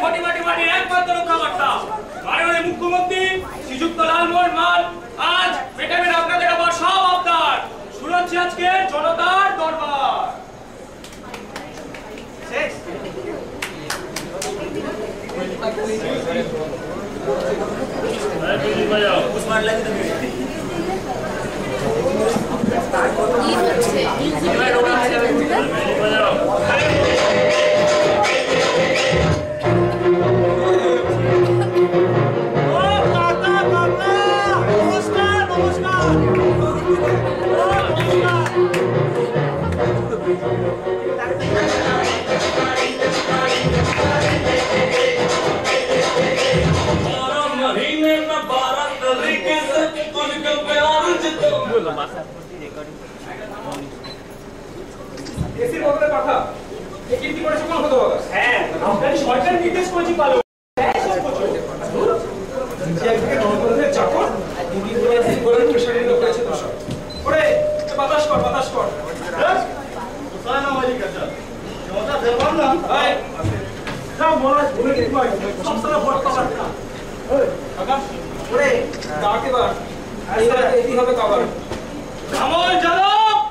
পটিমাটির একমাত্র রক্ষাকর্তা মাননীয় মুখ্যমন্ত্রী শ্রীযুক্ত লালমোহন মাল আজ পেটে আপনাদের আবার সব আবদার শুরু হচ্ছে আজকে জনতার দরবার। এসির বদলে পাঠা এই কীর্তি করেছে কোন হতো? হ্যাঁ, আপনার সরকার নির্দেশ করেছি পালন। একদিকে গণতন্ত্রের চাকর, দিদি বলে বলে প্রেশারে করেছে দোষক। ওরে বাতাস কর। কোথায় না মালিক আছে? জমা দেবাম না। এই যা মহারাজ বলে দিই ভাই, সবসময় ভোট পাওয়ার না। ওই কাকা, ওরে ডাকে বার। এইবার এটি হবে কভার। আমল জানো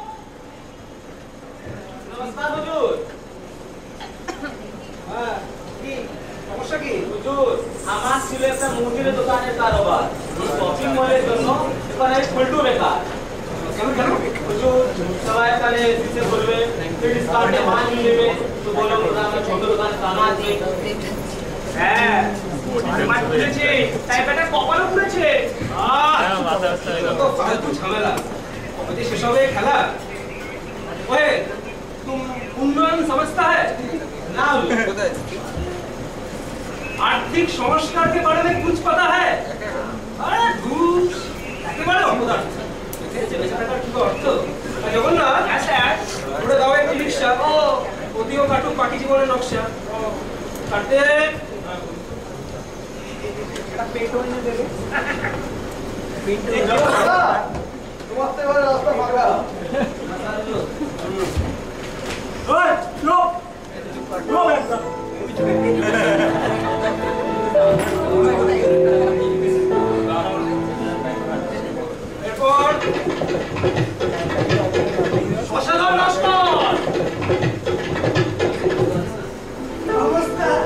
নমস্কার হুজুর। হ্যাঁ কি সমস্যা কি হুজুর? আমার ছিল একটা মুদির দোকানের কারবার, এই শপিং মলের জন্য এখানে ফুলটু বেকার। কেন হুজুর? সবাই এখানে দিতে বলবে ডিসকাউন্টে মাল নিয়ে নেবে, তো বলো আমার ছোট দোকানে কানা আছে। হ্যাঁ মাছ খুলেছে তাই বেটা কপালও খুলেছে। তো ফালতু ঝামেলা मुझे शिशोवे खेला ओए तुम उन्नयन समझता है ना? आर्थिक संस्कार के बारे में कुछ पता है? अरे घूस के बारे में पता चले जाता है क्या अर्थ जब ना ऐसा थोड़ा दावा एक रिक्शा ओ ओदियो काटू बाकी जीवन नक्शा काटते এটা পেট হয়ে যাবে পেট তোমাতে বড় রাস্তা ভাগা ওই লো একটা এরপর অসাধারণ নমস্কার। নমস্কার।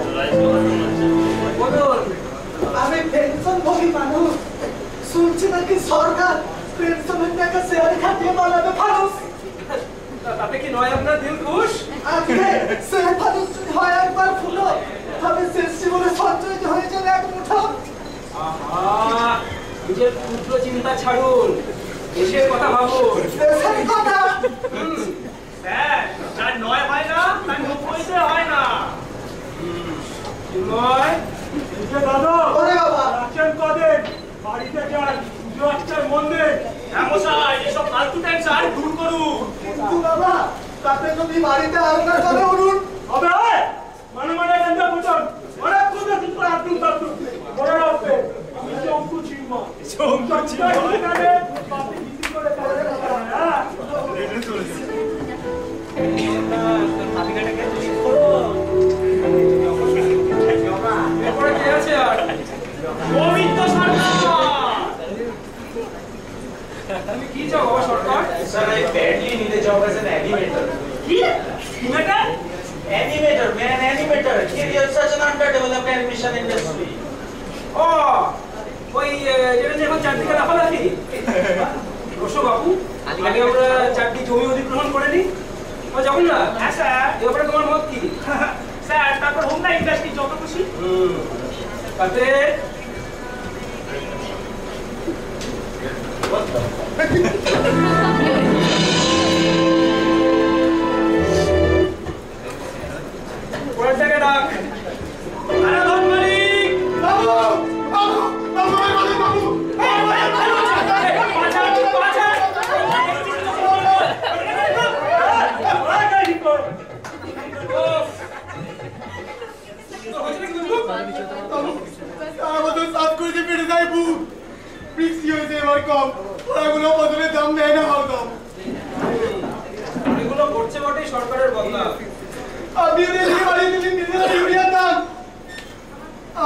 বলুন আমি পেনশনভোগী মানুষ, শুনছি নাকি সরকার পেনশনের টাকা শেয়ার খাটিয়ে বানাবে ফানুস। তাতে কি নয় আপনার দিল খুশ? আজকে সেই ফানুস যদি হয় একবার ফুলো, তবে শেষ জীবনে সঞ্চয়িত হয়ে যাবে এক মুঠো। আহা, নিজের ক্ষুদ্র চিন্তা ছাড়ুন, দেশের কথা ভাবুন। দেশের কথা স্যার, যার ৯ হয় না তার ৯০-তে হয় না। নয় দাদা ওরে বাবা রাখেন কদিন বাড়িতে যান, পুজো আচ্ছার মন্দির। হ্যাঁ মশাই, এসব ফালতু টেনশন দূর করুন। কিন্তু বাবা তাতে যদি বাড়িতে আলোচনা করে উঠুন হবে মানে গন্ধা বুঝুন অনেক খুঁজে কিন্তু আব্দুল বাবুল বড় রাখবে। আমি চমকু চিমা কানে পাপি গিতি করে করে হ্যাঁ রেডি চলেছে পাপি কাটাকে তুমি করো। এরপরে কি আছে আর গোবিন্দ সরকার? তুমি কি চাও বাবা সরকার? Sir, I badly need a job as an animator. কি animator? Animator, man, animator. Here is such an underdeveloped animation industry. ও ওই যেটা যে এখন চারদিকে লাফালাফি রসো বাবু, আগে আমরা চারটি জমি অধিগ্রহণ করে নিই। যখন না হ্যাঁ স্যার, এ ব্যাপারে তোমার মত কি? স্যার তারপর হোম না ইন্ডাস্ট্রি যত খুশি তাতে পরের জায়গায় ডাক। আরে ধন মালিক বাবু বাবু বাবু বাবু আমাদের সাত করে পেটে যায় বুক বৃষ্টি হয়েছে এবার কম, ওরাগুলো বদলে দাম দেয় না হরদম। এগুলো করছে বটে সরকারের বদলা। আপনি ওদের বাড়ি দিলেন নিজেরা ইউরিয়ার দাম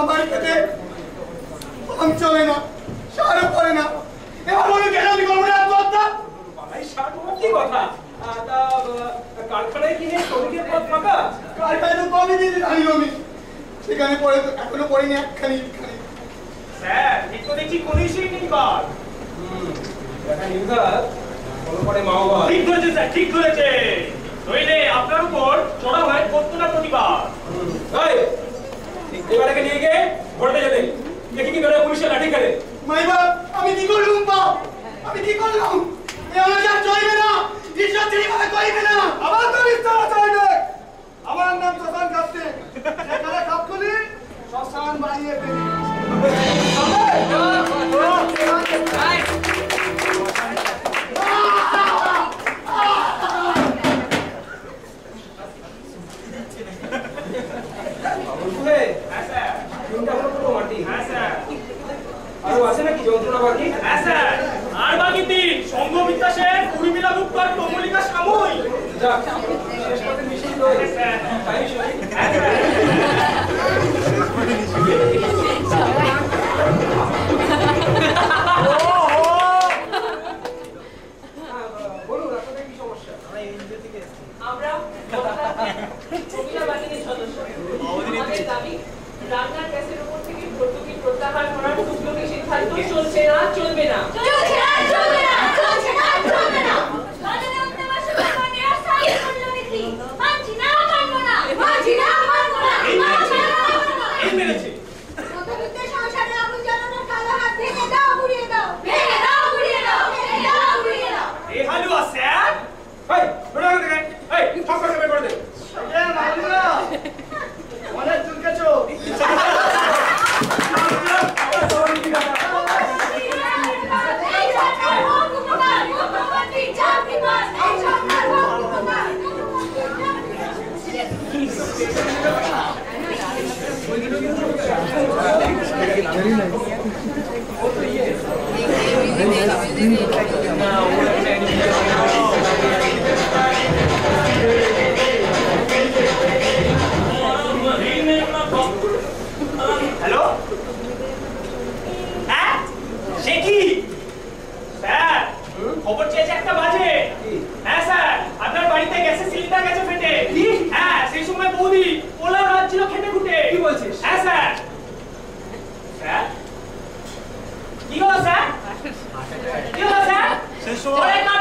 আমার খেতে আম চলে না, সারও পড়ে না। এবার বলুন কেন আমি করবো না আত্মহত্যা? ভাই সার তোমার কি কথা? তা কারখানায় কিনে শ্রমিকের পদ ফাঁকা? কারখানায় তো কমই দিয়ে জানি আমি, সেখানে পড়ে তো এখনো পড়িনি একখানি। স্যার ঠিক তো দেখছি কোনো ইস্যুই নেই কার। দেখা নিউজার ফলো করে মাওবাদ। ঠিক ধরেছে স্যার, ঠিক ধরেছে। নইলে আপনার উপর চড়া হয় করতো না প্রতিবাদ। এই এবারে নিয়ে গিয়ে ভোটে যেতে দেখি কি করে পুলিশের লাঠি খেলে। মাইবা আমি কি করলুম বাপ, আমি কি করলাম? এ অনাচার চলবে না, ঈশ্বর এইভাবে করিবে না। আমার তো ইচ্ছা চলবে। আমার নাম শ্মশান কাঁপতে, সেখানে কাপকুলি শ্মশান বানিয়ে ফেলি। হ্যাঁ স্যার, মাটি হ্যাঁ স্যার, আরো আছে নাকি যন্ত্রণা বাকি? হ্যাঁ স্যার। আর বাকি 3 সঙ্গ বিদ্যাসের উর্মিলা গুপ্ত আর কমলিকা সাময়িক। যাক শেষ পথে মিশিয়ে তো হ্যাঁ স্যার, তাই শুনি। হ্যাঁ স্যার। বলুন আপনাদের কি সমস্যা? আমরা মহিলা বাহিনীর সদস্য। আমাদের দাবি রান্নার গ্যাসের উপর থেকে ভর্তুকি প্রত্যাহার করার তুগলকি সিদ্ধান্ত চলছে না, চলবে না। চলছে না, চলবে না, চলছে না, চলবে না। বাজারে অন্তবার সবাই বানিয়ে সাইড করলো নীতি। মানছি না, মানবো না। মানছি না, মানবো না। মানছি না, মানবো না। এই মেরেছে। মধ্যবিত্তের সংসারে আগুন জ্বালানোর কালো হাত ভেঙে দাও, গুড়িয়ে দাও। ভেঙে দাও, গুড়িয়ে দাও। ভেঙে দাও, গুড়িয়ে দাও। এই হালুয়া স্যার। এই বেরো এখান থেকে। এই সব করে বের করে দে। এ মালুয়া, অনেক চুলকেছো। এই সরকার হোক উপকার, মুখ্যমন্ত্রী চাকরি পান। এই সরকার হোক উপকার। হ্যালো, হ্যাঁ সে কি স্যার? খবর চেয়েছে একটা বাজে। হ্যাঁ স্যার, আপনার বাড়িতে গ্যাসের সিলিন্ডার গেছে ফেটে। হ্যাঁ, সেই সময় বৌদি পোলাও রাঁধছিল খেটে খুঁটে। কি বলছিস? হ্যাঁ স্যার। স্যার কি হলো স্যার? কি হলো স্যার?